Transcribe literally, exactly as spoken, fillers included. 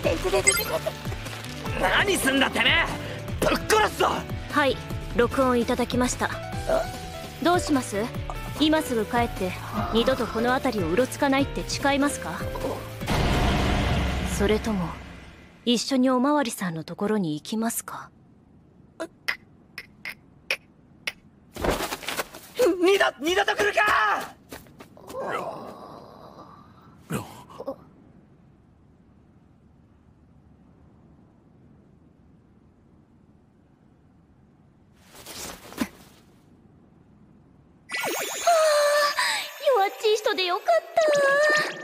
ててててて。 何すんだてめえ、ぶっ殺すぞ。 はい、録音いただきました。どうします？今すぐ帰って二度とこの辺りをうろつかないって誓いますか？それとも一緒におまわりさんのところに行きますか？ 二度二度と来るか。 弱っちい人でよかった。